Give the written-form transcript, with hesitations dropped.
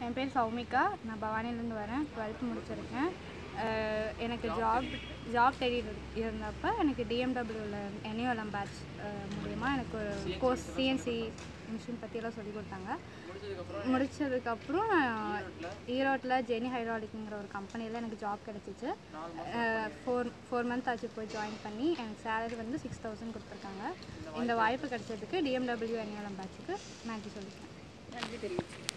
என் பேர் சௌமிகா. நான் பவானிலேருந்து வரேன். 12th முடிச்சிருக்கேன். எனக்கு ஜாப் தேடிட்டு இருந்தப்போ எனக்கு டிஎம்டபிள்யூவில் NULM பேட்ச் மூலமா எனக்கு ஒரு கோர்ஸ் சிஎன்சி மிஷின் பற்றியெல்லாம் சொல்லி கொடுத்தாங்க. முடித்ததுக்கப்புறம் ஈரோட்டில் ஜெனி ஹைட்ராலிக்ங்கிற ஒரு கம்பெனியில் எனக்கு ஜாப் கிடச்சிச்சு. 4 மந்த் ஆச்சு போய் ஜாயின் பண்ணி. எனக்கு சேலரி வந்து 6000 கொடுத்துருக்காங்க. இந்த வாய்ப்பு கிடைச்சதுக்கு டிஎம்டபிள்யூ NULM பேட்சுக்கு நன்றி சொல்லியிருக்கேன். நன்றி தெரிவிச்சு.